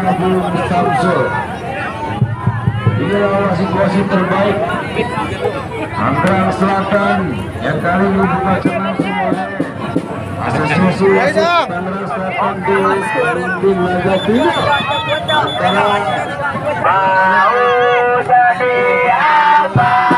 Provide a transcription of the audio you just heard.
Nabung Samsul. Inilah wasit-wasit terbaik Tangerang Selatan yang kali ini dibaca langsung oleh Asosiasi Wasit Tangerang Selatan di Perunding Laga Final antara mau jadi apa?